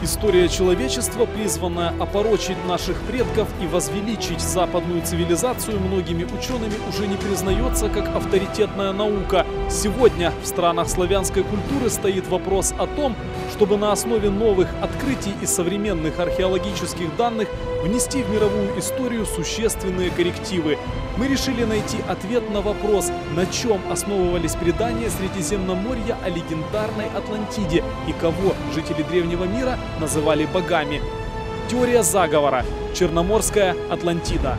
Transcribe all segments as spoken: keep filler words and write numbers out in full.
История человечества, призванная опорочить наших предков и возвеличить западную цивилизацию, многими учеными уже не признается как авторитетная наука. Сегодня в странах славянской культуры стоит вопрос о том, чтобы на основе новых открытий и современных археологических данных внести в мировую историю существенные коррективы. Мы решили найти ответ на вопрос, на чем основывались предания Средиземноморья о легендарной Атлантиде и кого жители древнего мира называли богами. Теория заговора. Черноморская Атлантида.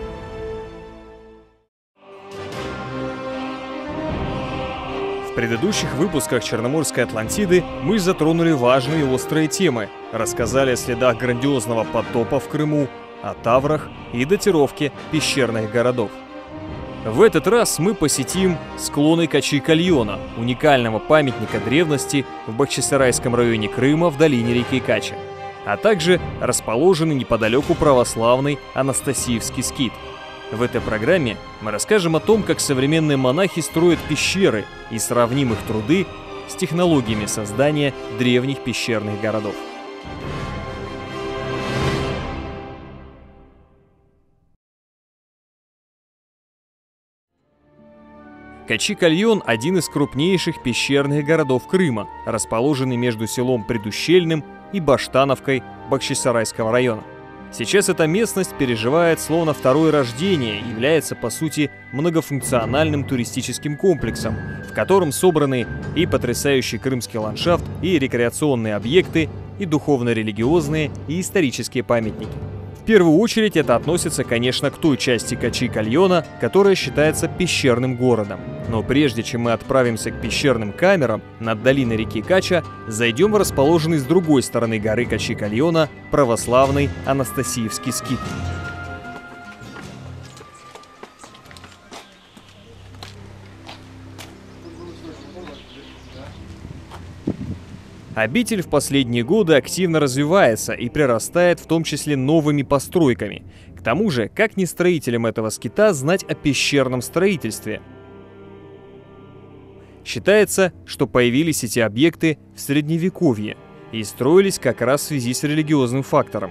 В предыдущих выпусках Черноморской Атлантиды мы затронули важные и острые темы, рассказали о следах грандиозного потопа в Крыму, о таврах и датировке пещерных городов. В этот раз мы посетим склоны Качи-Кальона, уникального памятника древности в Бахчисарайском районе Крыма в долине реки Кача, а также расположенный неподалеку православный Анастасиевский скит. В этой программе мы расскажем о том, как современные монахи строят пещеры и сравним их труды с технологиями создания древних пещерных городов. Качи-Кальон – один из крупнейших пещерных городов Крыма, расположенный между селом Предущельным и Баштановкой Бахчисарайского района. Сейчас эта местность переживает словно второе рождение и является, по сути, многофункциональным туристическим комплексом, в котором собраны и потрясающий крымский ландшафт, и рекреационные объекты, и духовно-религиозные, и исторические памятники. В первую очередь это относится, конечно, к той части Качи-Кальона, которая считается пещерным городом. Но прежде чем мы отправимся к пещерным камерам над долиной реки Кача, зайдем в расположенный с другой стороны горы Качи-Кальона православный Анастасиевский скит. Обитель в последние годы активно развивается и прирастает в том числе новыми постройками. К тому же, как не строителям этого скита знать о пещерном строительстве? Считается, что появились эти объекты в Средневековье и строились как раз в связи с религиозным фактором.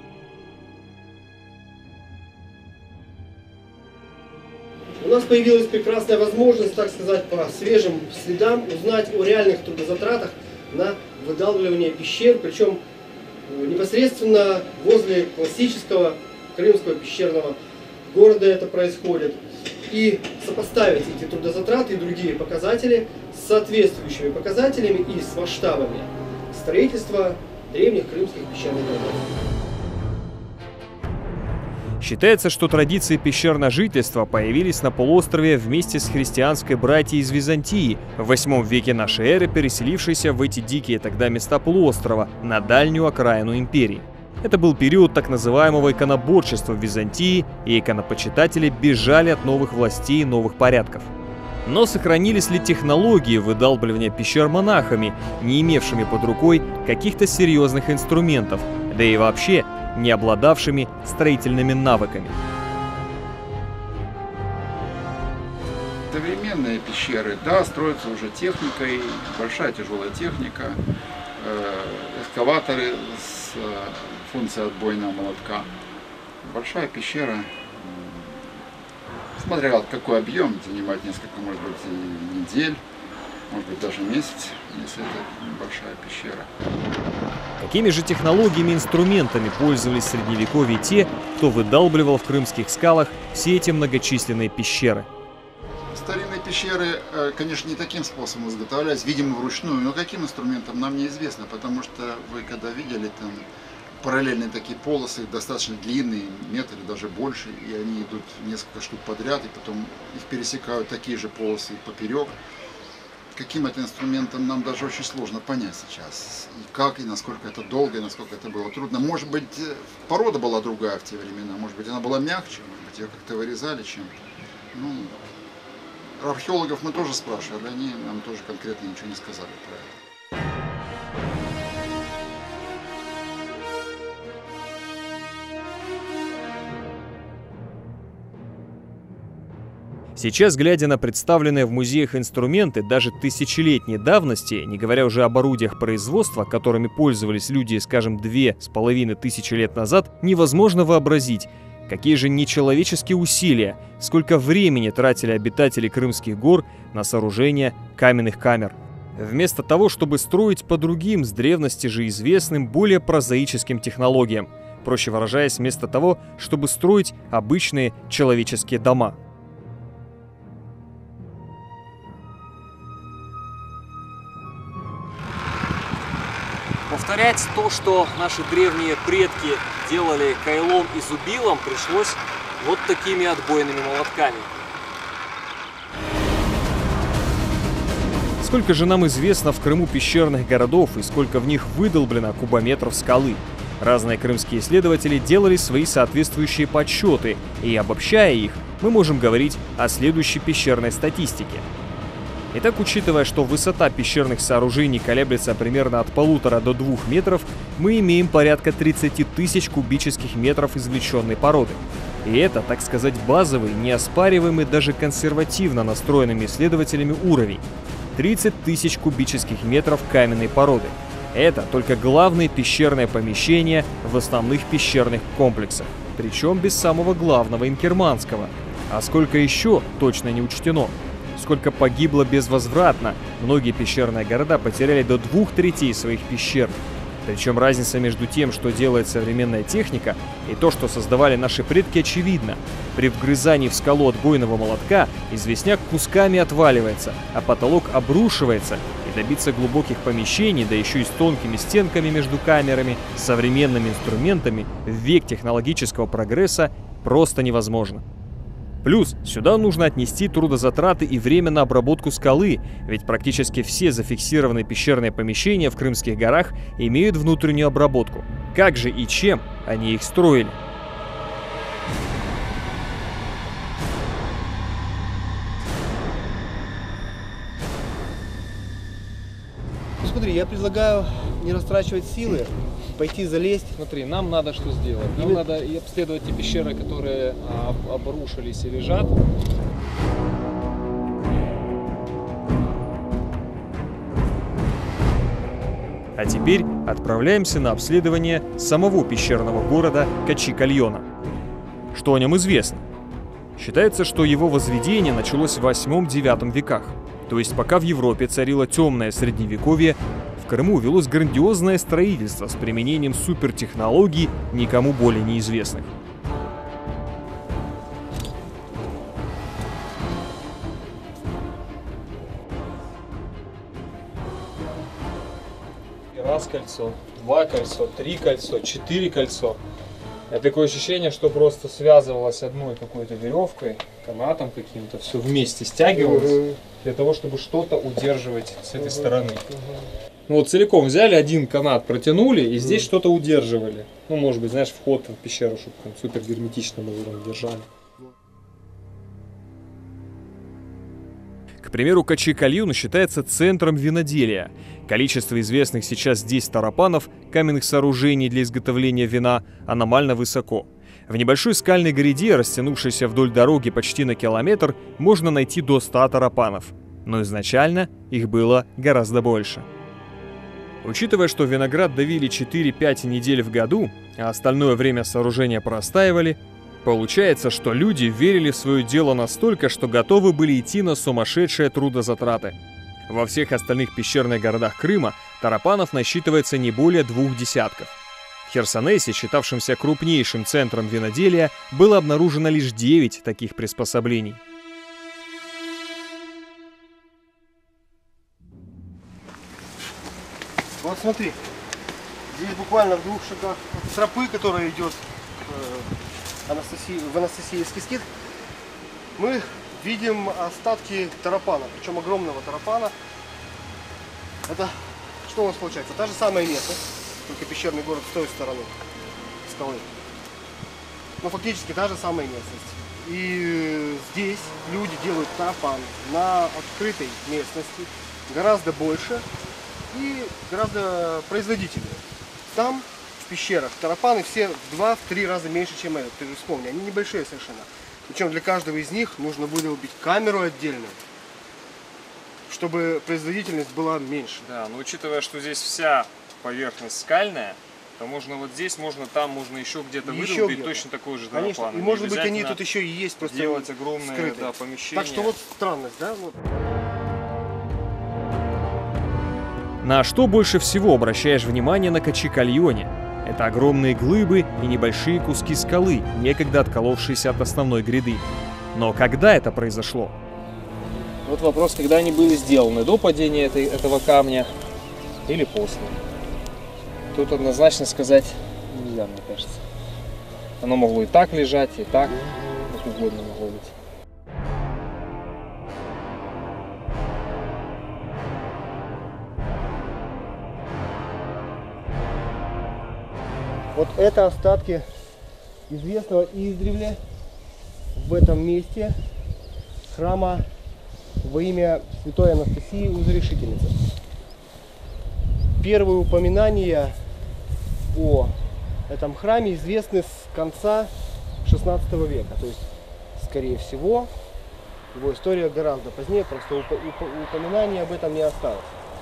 У нас появилась прекрасная возможность, так сказать, по свежим следам узнать о реальных трудозатратах на выдалбливание пещер, причем непосредственно возле классического крымского пещерного города это происходит. И сопоставить эти трудозатраты и другие показатели с соответствующими показателями и с масштабами строительства древних крымских пещерных городов. Считается, что традиции пещерного жительства появились на полуострове вместе с христианской братьей из Византии, в восьмом веке нашей эры переселившейся в эти дикие тогда места полуострова, на дальнюю окраину империи. Это был период так называемого иконоборчества в Византии, и иконопочитатели бежали от новых властей и новых порядков. Но сохранились ли технологии выдалбливания пещер монахами, не имевшими под рукой каких-то серьезных инструментов, да и вообще не обладавшими строительными навыками? Современные пещеры, да, строятся уже техникой, большая тяжелая техника, э, экскаваторы с э, функцией отбойного молотка. Большая пещера, смотря какой объем, занимает несколько, может быть, и недель, может быть, даже месяц, если это большая пещера. Какими же технологиями и инструментами пользовались в Средневековье те, кто выдалбливал в крымских скалах все эти многочисленные пещеры? Старинные пещеры, конечно, не таким способом изготовлялись, видимо, вручную, но каким инструментом нам неизвестно, потому что вы когда видели там параллельные такие полосы, достаточно длинные, метр даже больше, и они идут несколько штук подряд, и потом их пересекают такие же полосы поперек. Каким это инструментом, нам даже очень сложно понять сейчас. И как, и насколько это долго, и насколько это было трудно. Может быть, порода была другая в те времена, может быть, она была мягче, может быть, ее как-то вырезали чем-то. Ну, археологов мы тоже спрашивали, они нам тоже конкретно ничего не сказали про это. Сейчас, глядя на представленные в музеях инструменты даже тысячелетней давности, не говоря уже об орудиях производства, которыми пользовались люди, скажем, две с половиной тысячи лет назад, невозможно вообразить, какие же нечеловеческие усилия, сколько времени тратили обитатели Крымских гор на сооружение каменных камер. Вместо того, чтобы строить по другим, с древности же известным, более прозаическим технологиям, проще выражаясь, вместо того, чтобы строить обычные человеческие дома. Повторять то, что наши древние предки делали кайлом и зубилом, пришлось вот такими отбойными молотками. Сколько же нам известно в Крыму пещерных городов и сколько в них выдолблено кубометров скалы? Разные крымские исследователи делали свои соответствующие подсчеты, и обобщая их, мы можем говорить о следующей пещерной статистике. Итак, учитывая, что высота пещерных сооружений колеблется примерно от полутора до двух метров, мы имеем порядка тридцати тысяч кубических метров извлеченной породы. И это, так сказать, базовый, неоспариваемый даже консервативно настроенными исследователями уровень. тридцать тысяч кубических метров каменной породы. Это только главные пещерные помещения в основных пещерных комплексах, причем без самого главного инкерманского. А сколько еще, точно не учтено. Сколько погибло безвозвратно, многие пещерные города потеряли до двух третей своих пещер. Причем разница между тем, что делает современная техника, и то, что создавали наши предки, очевидна. При вгрызании в скалу отбойного молотка известняк кусками отваливается, а потолок обрушивается, и добиться глубоких помещений, да еще и с тонкими стенками между камерами, с современными инструментами в век технологического прогресса просто невозможно. Плюс сюда нужно отнести трудозатраты и время на обработку скалы, ведь практически все зафиксированные пещерные помещения в Крымских горах имеют внутреннюю обработку. Как же и чем они их строили? Ну, смотри, я предлагаю не растрачивать силы, пойти залезть. Смотри, нам надо что сделать? Нам И... надо и обследовать те пещеры, которые а, обрушились и лежат. А теперь отправляемся на обследование самого пещерного города Качи-Кальона. Что о нем известно? Считается, что его возведение началось в восьмом-девятом веках. То есть пока в Европе царило темное средневековье, в Крыму велось грандиозное строительство с применением супертехнологий, никому более неизвестных. Раз кольцо, два кольцо, три кольцо, четыре кольцо. Это такое ощущение, что просто связывалось одной какой-то веревкой, канатом каким-то, все вместе стягивалось для того, чтобы что-то удерживать с этой стороны. Ну вот целиком взяли, один канат протянули и здесь что-то удерживали. Ну, может быть, знаешь, вход в пещеру, чтобы там супер герметично было, держали. К примеру, Качи-Кальон считается центром виноделия. Количество известных сейчас здесь тарапанов, каменных сооружений для изготовления вина, аномально высоко. В небольшой скальной гряде, растянувшейся вдоль дороги почти на километр, можно найти до ста тарапанов. Но изначально их было гораздо больше. Учитывая, что виноград давили четыре-пять недель в году, а остальное время сооружения простаивали, получается, что люди верили в свое дело настолько, что готовы были идти на сумасшедшие трудозатраты. Во всех остальных пещерных городах Крыма тарапанов насчитывается не более двух десятков. В Херсонесе, считавшемся крупнейшим центром виноделия, было обнаружено лишь девять таких приспособлений. Вот смотри, здесь буквально в двух шагах от тропы, которая идет в, Анастасии, в Анастасиевский скит, мы видим остатки тарапана, причем огромного тарапана. Это что у нас получается? Та же самая местность, только пещерный город с той стороны скалы. Но фактически та же самая местность. И здесь люди делают тарапан на открытой местности гораздо больше и гораздо производительнее. Там, в пещерах, тарапаны все в два-три раза меньше, чем этот. Ты же вспомни, они небольшие совершенно. Причем для каждого из них нужно выдолбить камеру отдельно, чтобы производительность была меньше. Да, но учитывая, что здесь вся поверхность скальная, то можно вот здесь, можно там, можно еще где-то выдолбить точно такой же Конечно, тарафан. и может быть они тут еще и есть, просто делать огромные да, помещения. Так что вот странность, да? Вот. На что больше всего обращаешь внимание на Качи-Кальоне? Это огромные глыбы и небольшие куски скалы, некогда отколовшиеся от основной гряды. Но когда это произошло? Вот вопрос, когда они были сделаны, до падения этой, этого камня или после. Тут однозначно сказать нельзя, мне кажется. Оно могло и так лежать, и так, как угодно могло быть. Вот это остатки известного издревле в этом месте храма во имя святой Анастасии Узрешительницы. Первые упоминания о этом храме известны с конца шестнадцатого века. То есть, скорее всего, его история гораздо позднее, просто уп уп упоминаний об этом не осталось.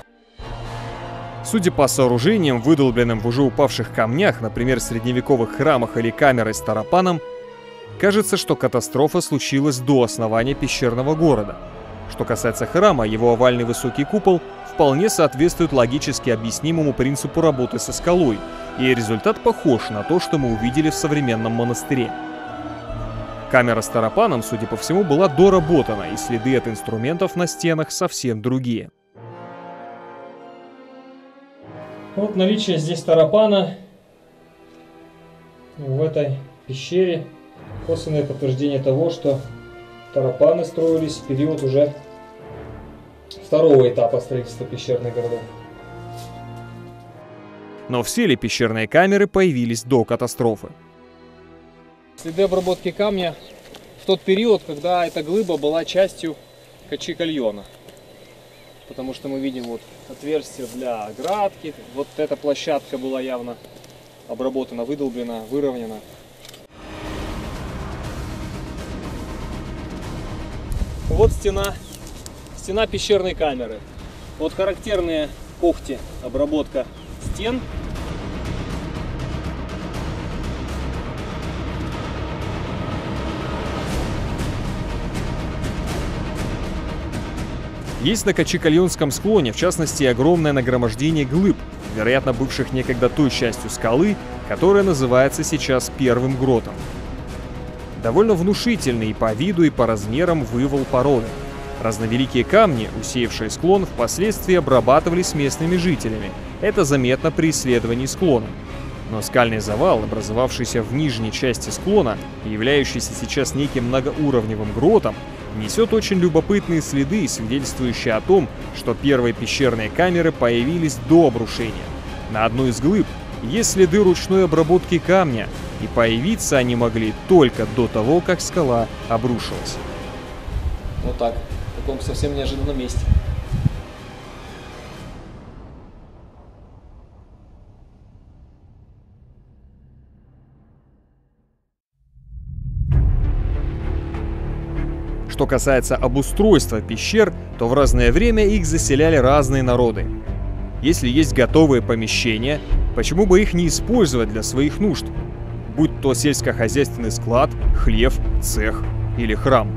Судя по сооружениям, выдолбленным в уже упавших камнях, например, средневековых храмах или камерой с тарапаном, кажется, что катастрофа случилась до основания пещерного города. Что касается храма, его овальный высокий купол вполне соответствует логически объяснимому принципу работы со скалой, и результат похож на то, что мы увидели в современном монастыре. Камера с тарапаном, судя по всему, была доработана, и следы от инструментов на стенах совсем другие. Вот наличие здесь тарапана в этой пещере косвенное подтверждение того, что тарапаны строились в период уже второго этапа строительства пещерных городов. Но все ли пещерные камеры появились до катастрофы? Следы обработки камня в тот период, когда эта глыба была частью Качи-Кальона. Потому что мы видим вот отверстие для оградки. Вот эта площадка была явно обработана, выдолблена, выровнена. Вот стена, стена пещерной камеры. Вот характерные когти, обработка стен. Есть на Качи-Кальонском склоне, в частности, огромное нагромождение глыб, вероятно, бывших некогда той частью скалы, которая называется сейчас Первым гротом. Довольно внушительный и по виду, и по размерам вывал породы. Разновеликие камни, усеявшие склон, впоследствии обрабатывались местными жителями. Это заметно при исследовании склона. Но скальный завал, образовавшийся в нижней части склона и являющийся сейчас неким многоуровневым гротом, несет очень любопытные следы, свидетельствующие о том, что первые пещерные камеры появились до обрушения. На одной из глыб есть следы ручной обработки камня, и появиться они могли только до того, как скала обрушилась. Вот так, в таком совсем неожиданном месте. Что касается обустройства пещер, то в разное время их заселяли разные народы. Если есть готовые помещения, почему бы их не использовать для своих нужд? Будь то сельскохозяйственный склад, хлев, цех или храм.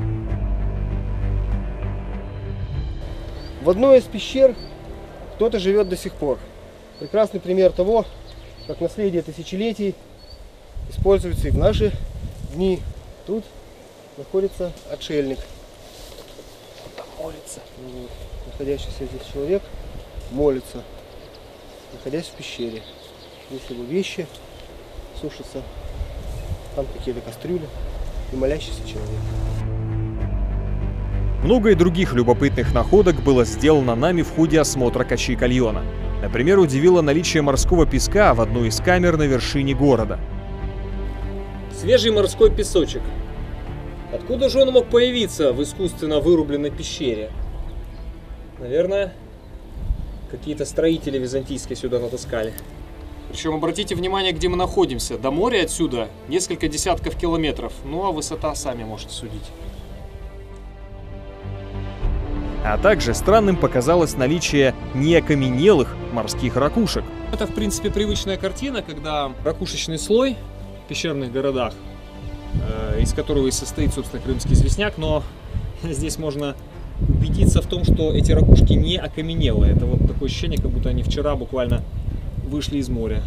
В одной из пещер кто-то живет до сих пор. Прекрасный пример того, как наследие тысячелетий используется и в наши дни. Тут находится отшельник. Там молится. Вот. Находящийся здесь человек молится, находясь в пещере. Здесь его вещи сушатся, там какие-то кастрюли и молящийся человек. Много и других любопытных находок было сделано нами в ходе осмотра Качи-Кальона. Например, удивило наличие морского песка в одной из камер на вершине города. Свежий морской песочек. Откуда же он мог появиться в искусственно вырубленной пещере? Наверное, какие-то строители византийские сюда натаскали. Причем обратите внимание, где мы находимся. До моря отсюда несколько десятков километров. Ну а высота сами можете судить. А также странным показалось наличие неокаменелых морских ракушек. Это, в принципе, привычная картина, когда ракушечный слой в пещерных городах, э, из которого и состоит, собственно, крымский известняк, но здесь можно убедиться в том, что эти ракушки не окаменелые. Это вот такое ощущение, как будто они вчера буквально вышли из моря.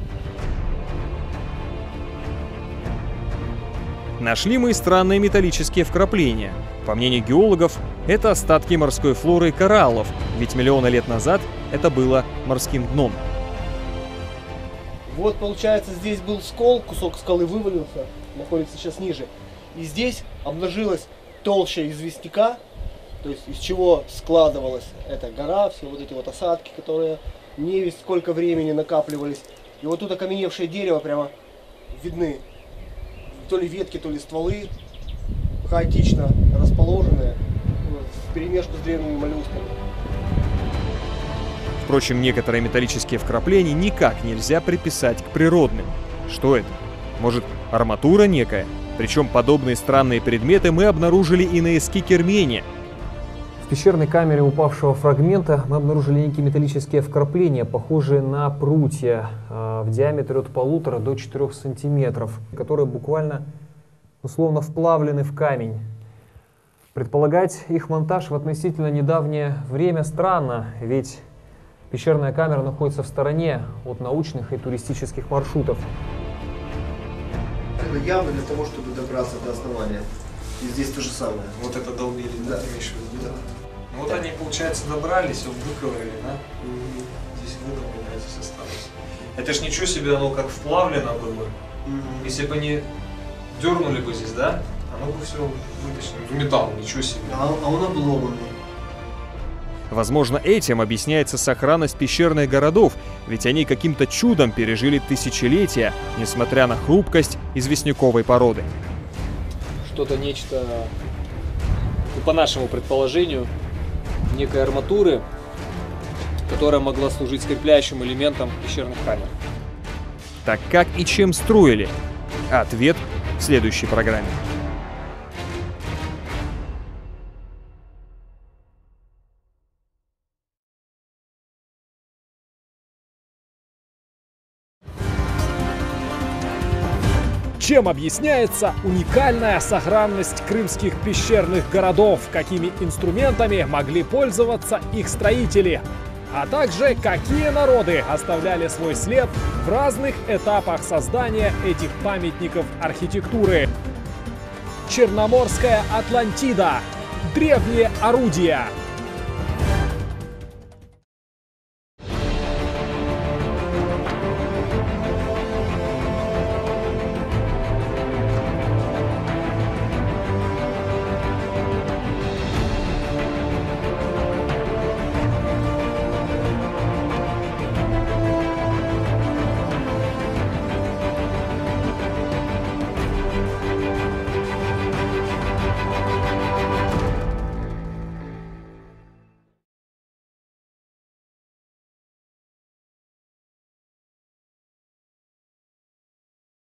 Нашли мы и странные металлические вкрапления. По мнению геологов, это остатки морской флоры и кораллов, ведь миллионы лет назад это было морским дном. Вот, получается, здесь был скол, кусок скалы вывалился, находится сейчас ниже. И здесь обнажилась толща известняка, то есть из чего складывалась эта гора, все вот эти вот осадки, которые не весть сколько времени накапливались. И вот тут окаменевшее дерево прямо видны. То ли ветки, то ли стволы, хаотично расположенные, вперемешку с древними моллюсками. Впрочем, некоторые металлические вкрапления никак нельзя приписать к природным. Что это? Может, арматура некая? Причем подобные странные предметы мы обнаружили и на Эски-Кермене. В пещерной камере упавшего фрагмента мы обнаружили некие металлические вкрапления, похожие на прутья э, в диаметре от полутора до четырёх сантиметров, которые буквально условно вплавлены в камень. Предполагать их монтаж в относительно недавнее время странно, ведь пещерная камера находится в стороне от научных и туристических маршрутов. Это ямы для того, чтобы добраться до основания. И здесь то же самое. Вот это долбили, да? Ты имеешь в виду? Да. Ну, вот они, получается, добрались, вот выковырили, да? Mm-hmm. Здесь выдолбили, здесь осталось. Это ж ничего себе, оно как вплавлено было. Mm-hmm. Если бы они дернули бы здесь, да? Оно бы все вытащено в металл, ничего себе. А, а он обломанный. Возможно, этим объясняется сохранность пещерных городов, ведь они каким-то чудом пережили тысячелетия, несмотря на хрупкость известняковой породы. Что-то нечто, ну, по нашему предположению, некой арматуры, которая могла служить скрепляющим элементом пещерных камер. Так как и чем строили? Ответ в следующей программе. Чем объясняется уникальная сохранность крымских пещерных городов, какими инструментами могли пользоваться их строители, а также какие народы оставляли свой след в разных этапах создания этих памятников архитектуры. Черноморская Атлантида. Древние орудия.